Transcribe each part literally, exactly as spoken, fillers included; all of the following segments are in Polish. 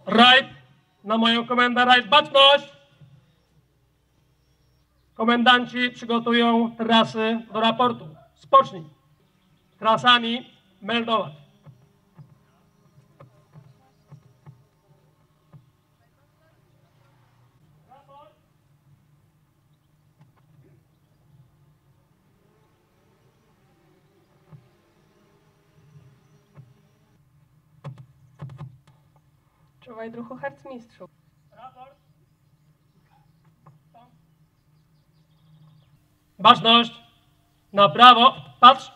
Rajd na moją komendę, rajd baczność! Komendanci przygotują trasy do raportu. Spocznij. Trasami meldować. Czuwaj, druhu harcmistrzu. Raport. Baczność. Na prawo. Patrz.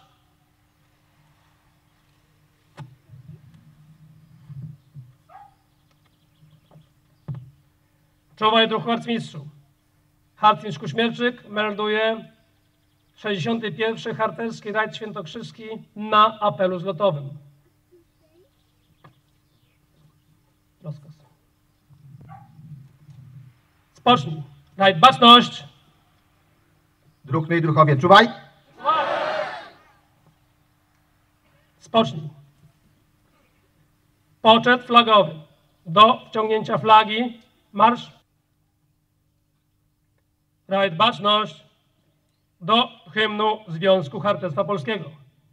Czuwaj, druhu harcmistrzu. Harcmistrz Kuśmierczyk melduje sześćdziesiąty pierwszy harcerski rajd świętokrzyski na apelu zlotowym. Rozkaz. Spocznij. Rajd baczność. Druhny i druhowie, czuwaj! Spocznij. Poczet flagowy. Do wciągnięcia flagi marsz. Rajd baczność. Do hymnu Związku Harcerstwa Polskiego.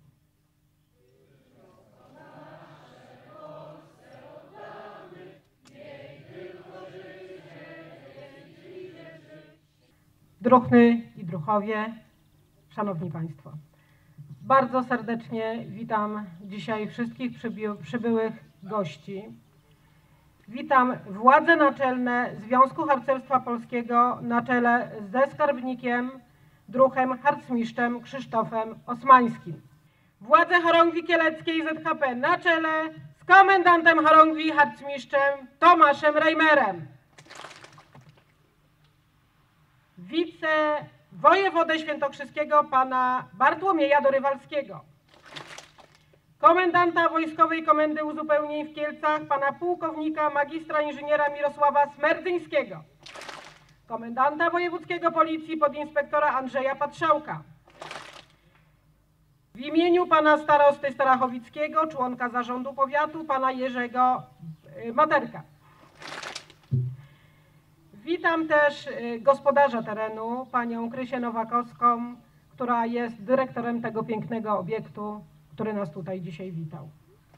Druhny i druhowie, szanowni państwo, bardzo serdecznie witam dzisiaj wszystkich przybi- przybyłych gości. Witam władze naczelne Związku Harcerstwa Polskiego na czele ze skarbnikiem, druhem harcmistrzem Krzysztofem Osmańskim. Władze Chorągwi Kieleckiej Z H P na czele z komendantem Chorągwi harcmistrzem Tomaszem Reimerem. Wicewojewodę świętokrzyskiego pana Bartłomieja Dorywalskiego, komendanta Wojskowej Komendy Uzupełnień w Kielcach pana pułkownika magistra inżyniera Mirosława Smerdzyńskiego, komendanta wojewódzkiego Policji podinspektora Andrzeja Patrzałka, w imieniu pana starosty Starachowickiego, członka zarządu powiatu pana Jerzego Materka. Witam też gospodarza terenu, panią Krysię Nowakowską, która jest dyrektorem tego pięknego obiektu, który nas tutaj dzisiaj witał.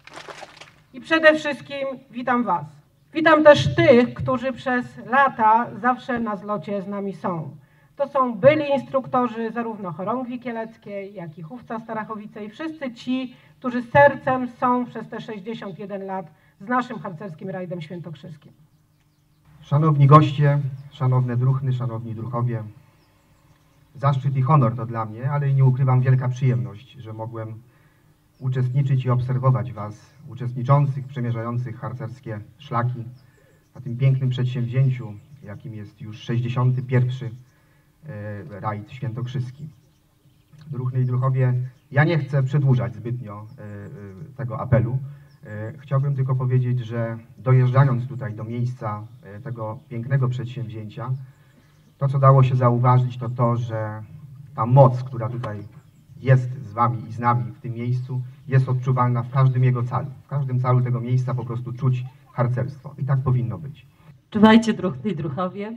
I przede wszystkim witam was. Witam też tych, którzy przez lata zawsze na zlocie z nami są. To są byli instruktorzy zarówno Chorągwi Kieleckiej, jak i Hufca Starachowice i wszyscy ci, którzy sercem są przez te sześćdziesiąt jeden lat z naszym harcerskim rajdem świętokrzyskim. Szanowni goście, szanowne druhny, szanowni druhowie, zaszczyt i honor to dla mnie, ale nie ukrywam, wielka przyjemność, że mogłem uczestniczyć i obserwować was, uczestniczących, przemierzających harcerskie szlaki na tym pięknym przedsięwzięciu, jakim jest już sześćdziesiąty pierwszy e, rajd świętokrzyski. Druhny i druhowie, ja nie chcę przedłużać zbytnio e, e, tego apelu. Chciałbym tylko powiedzieć, że dojeżdżając tutaj do miejsca tego pięknego przedsięwzięcia, to co dało się zauważyć, to to, że ta moc, która tutaj jest z wami i z nami w tym miejscu, jest odczuwalna w każdym jego calu. W każdym calu tego miejsca po prostu czuć harcerstwo i tak powinno być. Czuwajcie, druhny i druhowie.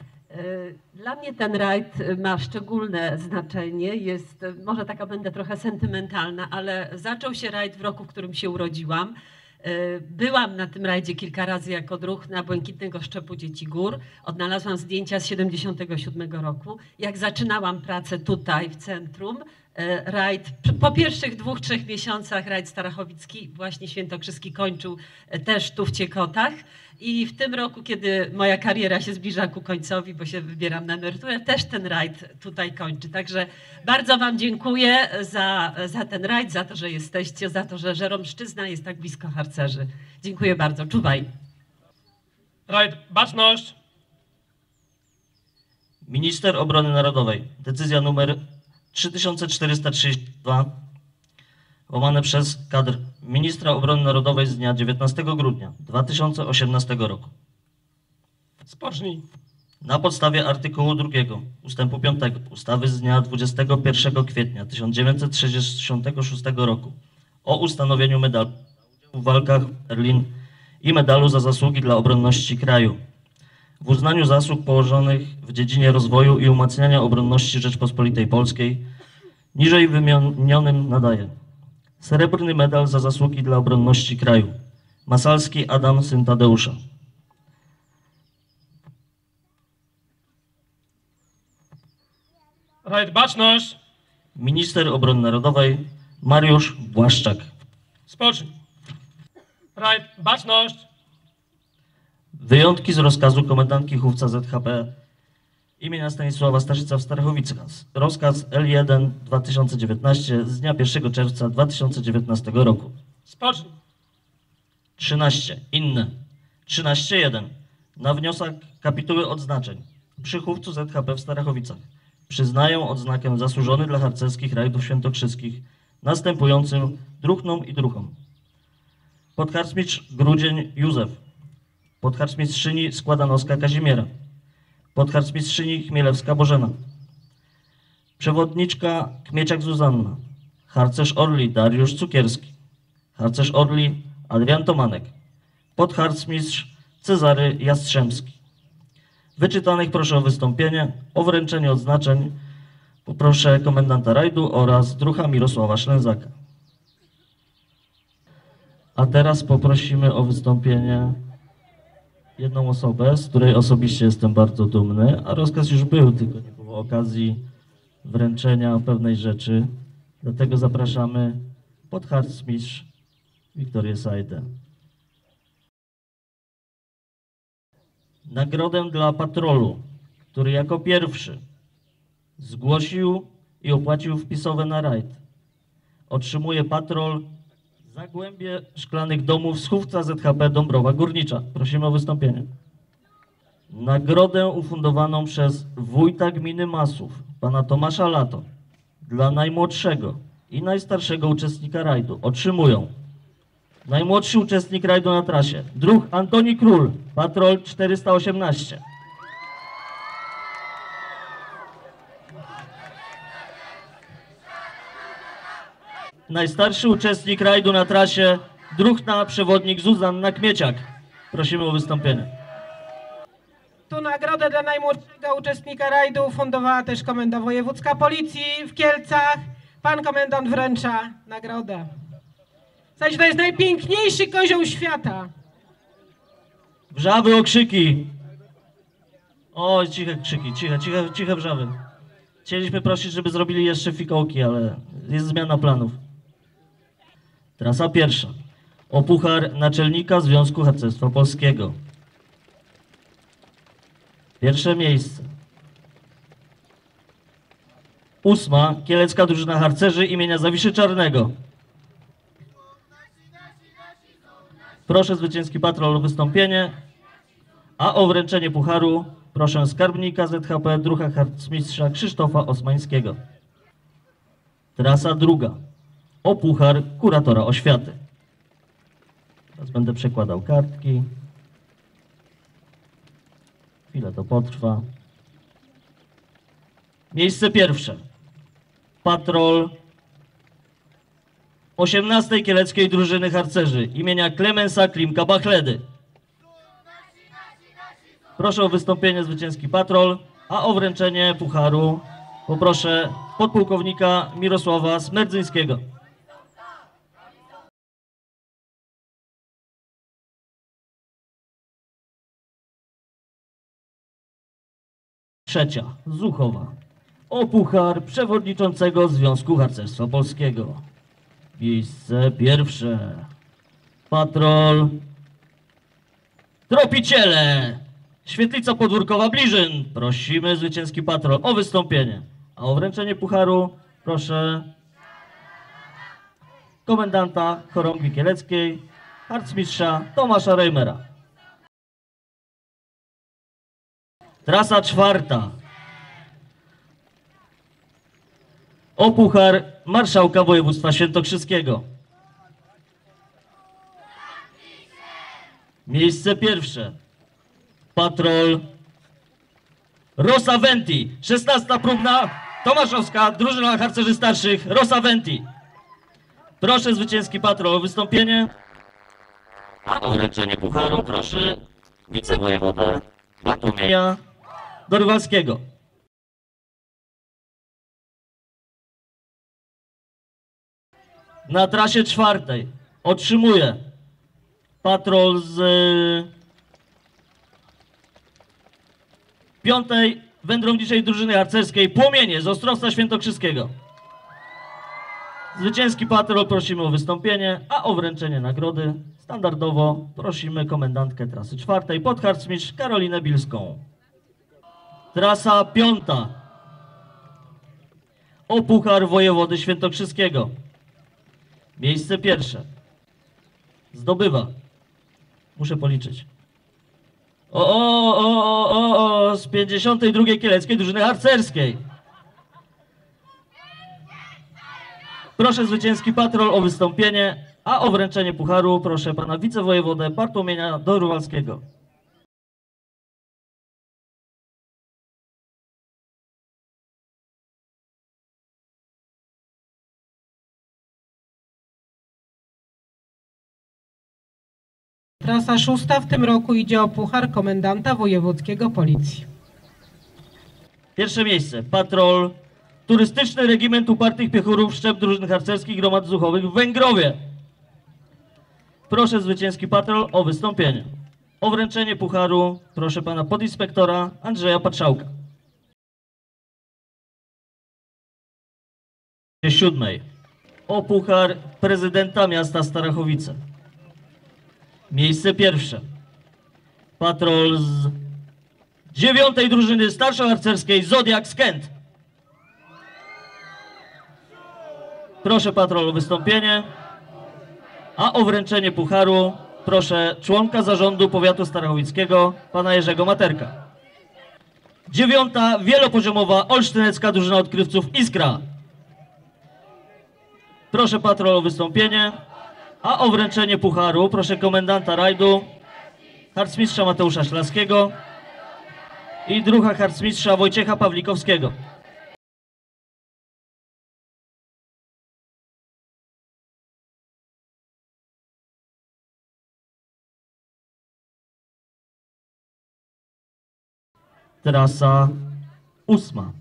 Dla mnie ten rajd ma szczególne znaczenie, jest, może taka będę trochę sentymentalna, ale zaczął się rajd w roku, w którym się urodziłam. Byłam na tym rajdzie kilka razy jako druhna Błękitnego Szczepu Dzieci Gór. Odnalazłam zdjęcia z siedemdziesiątego siódmego roku. Jak zaczynałam pracę tutaj w centrum, rajd po pierwszych dwóch, trzech miesiącach rajd starachowicki, właśnie świętokrzyski, kończył też tu w Ciekotach. I w tym roku, kiedy moja kariera się zbliża ku końcowi, bo się wybieram na emeryturę, też ten rajd tutaj kończy. Także bardzo wam dziękuję za, za ten rajd, za to, że jesteście, za to, że Żeromszczyzna jest tak blisko harcerzy. Dziękuję bardzo. Czuwaj. Rajd baczność. Minister Obrony Narodowej. Decyzja numer trzy tysiące czterysta trzydzieści dwa łamane przez kadr Ministra Obrony Narodowej z dnia dziewiętnastego grudnia dwa tysiące osiemnastego roku. Spocznij. Na podstawie artykułu drugiego ustępu piątego ustawy z dnia dwudziestego pierwszego kwietnia tysiąc dziewięćset sześćdziesiątego szóstego roku o ustanowieniu medalu w walkach Berlin i Medalu za zasługi dla obronności kraju. W uznaniu zasług położonych w dziedzinie rozwoju i umacniania obronności Rzeczpospolitej Polskiej niżej wymienionym nadaje Srebrny Medal za zasługi dla obronności kraju. Masalski Adam, syn Tadeusza. Rajd Baczność. Minister Obrony Narodowej Mariusz Błaszczak. Spocznij. Rajd Baczność. Wyjątki z rozkazu komendantki Chówca Z H P imienia Stanisława Staszica w Starachowicach. Rozkaz L jeden dwa tysiące dziewiętnaście z dnia pierwszego czerwca dwa tysiące dziewiętnastego roku. Spocznij. trzynaście. Inne. trzynaście jeden. Na wniosek kapituły odznaczeń przy Chówcu Z H P w Starachowicach przyznają odznakę zasłużony dla harcerskich rajdów świętokrzyskich następującym druhnom i druhom. Podharcmistrz Grudzień Józef. Podharcmistrzyni Składanowska Kazimiera. Podharcmistrzyni Chmielewska Bożena. Przewodniczka Kmieciak Zuzanna. Harcerz Orli Dariusz Cukierski. Harcerz Orli Adrian Tomanek. Podharcmistrz Cezary Jastrzębski. Wyczytanych proszę o wystąpienie, o wręczenie odznaczeń poproszę komendanta rajdu oraz druha Mirosława Szlęzaka. A teraz poprosimy o wystąpienie jedną osobę, z której osobiście jestem bardzo dumny, a rozkaz już był, tylko nie było okazji wręczenia pewnej rzeczy. Dlatego zapraszamy podharcmistrz Wiktorię Sajdę. Nagrodę dla patrolu, który jako pierwszy zgłosił i opłacił wpisowe na rajd, otrzymuje patrol Zagłębie Szklanych Domów z Chówca Z H P Dąbrowa Górnicza. Prosimy o wystąpienie. Nagrodę ufundowaną przez wójta gminy Masów, pana Tomasza Lato, dla najmłodszego i najstarszego uczestnika rajdu otrzymują najmłodszy uczestnik rajdu na trasie, druh Antoni Król, patrol czterysta osiemnaście. Najstarszy uczestnik rajdu na trasie, druhna przewodnik Zuzanna Kmieciak. Prosimy o wystąpienie. Tu nagrodę dla najmłodszego uczestnika rajdu fundowała też Komenda Wojewódzka Policji w Kielcach. Pan komendant wręcza nagrodę. Zaś to jest najpiękniejszy kozioł świata. Wrzawy, okrzyki. O, ciche krzyki, ciche, ciche, ciche wrzawy. Chcieliśmy prosić, żeby zrobili jeszcze fikołki, ale jest zmiana planów. Trasa pierwsza. O puchar Naczelnika Związku Harcerstwa Polskiego. Pierwsze miejsce. Ósma. Kielecka Drużyna Harcerzy imienia Zawiszy Czarnego. Proszę zwycięski patrol o wystąpienie, a o wręczenie pucharu proszę skarbnika Z H P druha harcmistrza Krzysztofa Osmańskiego. Trasa druga. O puchar kuratora oświaty. Teraz będę przekładał kartki. Chwilę to potrwa. Miejsce pierwsze. Patrol osiemnastej Kieleckiej Drużyny Harcerzy imienia Klemensa Klimka Bachledy. Proszę o wystąpienie zwycięski patrol, a o wręczenie pucharu poproszę podpułkownika Mirosława Smerdzyńskiego. Trzecia, Zuchowa. O puchar przewodniczącego Związku Harcerstwa Polskiego. Miejsce pierwsze. Patrol Tropiciele. Świetlica Podwórkowa Bliżyn. Prosimy zwycięski patrol o wystąpienie. A o wręczenie pucharu proszę komendanta Chorągwi Kieleckiej, harcmistrza Tomasza Reimera. Trasa czwarta. O puchar Marszałka Województwa Świętokrzyskiego. Miejsce pierwsze. Patrol Rosa Venti. szesnasta próbna Tomaszowska Drużyna Harcerzy Starszych Rosa Venti. Proszę zwycięski patrol o wystąpienie, A o wręczenie pucharu proszę wicewojewodę Bartłomieja Dorywalskiego. Na trasie czwartej otrzymuje patrol z piątej wędrowniczej drużyny harcerskiej Płomienie z Ostrowca Świętokrzyskiego. Zwycięski patrol prosimy o wystąpienie, a o wręczenie nagrody standardowo prosimy komendantkę trasy czwartej, podharcmistrz Karolinę Bilską. Trasa piąta. O puchar wojewody świętokrzyskiego. Miejsce pierwsze. Zdobywa. Muszę policzyć. O, o, o, o, o, z pięćdziesiątej drugiej Kieleckiej Drużyny Harcerskiej. Proszę zwycięski patrol o wystąpienie, a o wręczenie pucharu proszę pana wicewojewodę Bartłomieja Dorywalskiego. Trasa szósta w tym roku idzie o puchar komendanta wojewódzkiego policji. Pierwsze miejsce. Patrol Turystyczny Regiment Upartych Piechurów Szczep Drużyn Harcerskich Gromad Zuchowych w Węgrowie. Proszę zwycięski patrol o wystąpienie. O wręczenie pucharu proszę pana podinspektora Andrzeja Patrzałka. Siódmej. O puchar prezydenta miasta Starachowice. Miejsce pierwsze. Patrol z dziewiątej drużyny starszoharcerskiej Zodiak z Kęt. Proszę patrol o wystąpienie, a o wręczenie pucharu proszę członka zarządu powiatu starachowickiego, pana Jerzego Materka. Dziewiąta wielopoziomowa olsztynecka drużyna odkrywców Iskra. Proszę patrol o wystąpienie, a o wręczenie pucharu proszę komendanta rajdu, harcmistrza Mateusza Szlaskiego i druha harcmistrza Wojciecha Pawlikowskiego. Trasa ósma.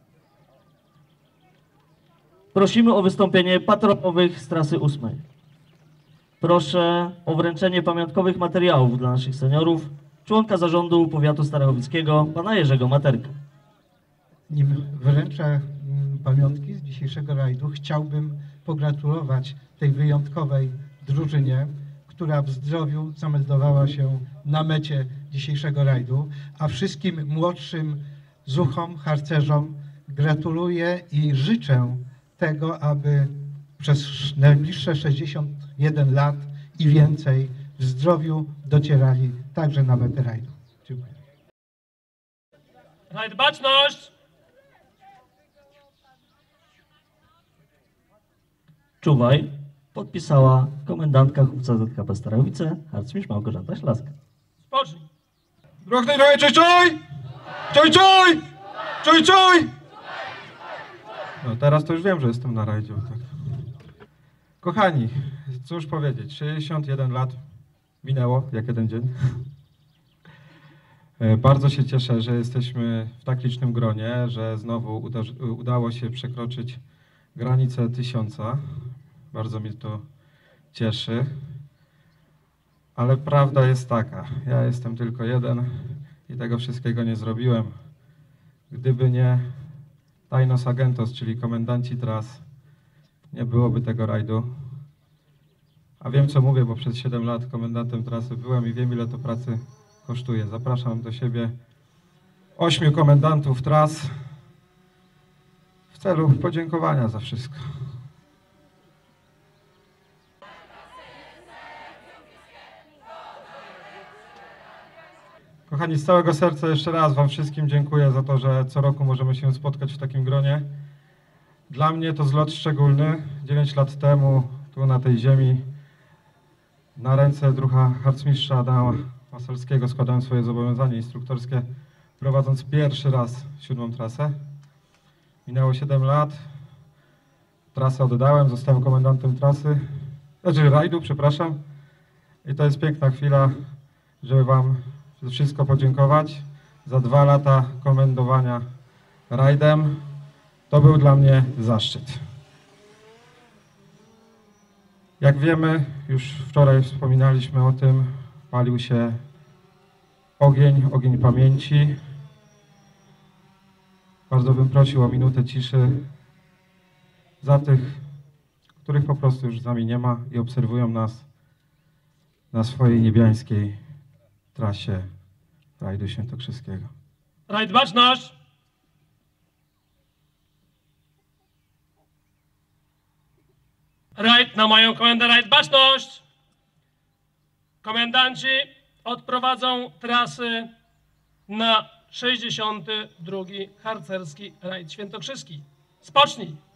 Prosimy o wystąpienie patrolowych z trasy ósmej. Proszę o wręczenie pamiątkowych materiałów dla naszych seniorów, członka zarządu powiatu starachowickiego, pana Jerzego Materka. Nim wręczę mm, pamiątki z dzisiejszego rajdu, chciałbym pogratulować tej wyjątkowej drużynie, która w zdrowiu zameldowała się na mecie dzisiejszego rajdu, a wszystkim młodszym zuchom, harcerzom gratuluję i życzę tego, aby przez najbliższe sześćdziesiąt jeden lat i więcej w zdrowiu docierali także na metę rajdu. Dziękuję. Rajd baczność! Czuwaj podpisała komendantka chówca Z K P Starachowice, harcmistrz Małgorzata Ślaska. Spocznij! Druhny droje, czuj, czuj! Czuj, czuj! Czuj, czuj! No teraz to już wiem, że jestem na rajdzie. Tak. Kochani, cóż powiedzieć, sześćdziesiąt jeden lat minęło, jak jeden dzień. Bardzo się cieszę, że jesteśmy w tak licznym gronie, że znowu uda, udało się przekroczyć granicę tysiąca. Bardzo mnie to cieszy. Ale prawda jest taka, ja jestem tylko jeden i tego wszystkiego nie zrobiłem. Gdyby nie Tajnos Agentos, czyli komendanci tras, nie byłoby tego rajdu. A wiem, co mówię, bo przez siedem lat komendantem trasy byłem i wiem, ile to pracy kosztuje. Zapraszam do siebie ośmiu komendantów tras w celu podziękowania za wszystko. Kochani, z całego serca jeszcze raz wam wszystkim dziękuję za to, że co roku możemy się spotkać w takim gronie. Dla mnie to zlot szczególny. dziewięć lat temu tu na tej ziemi na ręce druha harcmistrza Adama Masalskiego składałem swoje zobowiązanie instruktorskie, prowadząc pierwszy raz siódmą trasę. Minęło siedem lat. Trasę oddałem, zostałem komendantem trasy, znaczy rajdu, przepraszam. I to jest piękna chwila, żeby Wam za wszystko podziękować. Za dwa lata komendowania rajdem. To był dla mnie zaszczyt. Jak wiemy, już wczoraj wspominaliśmy o tym, palił się ogień, ogień pamięci. Bardzo bym prosił o minutę ciszy za tych, których po prostu już z nami nie ma i obserwują nas na swojej niebiańskiej trasie rajdu świętokrzyskiego. Rajd baczność! Rajd na moją komendę, rajd baczność! Komendanci odprowadzą trasy na sześćdziesiąty drugi harcerski rajd świętokrzyski. Spocznij!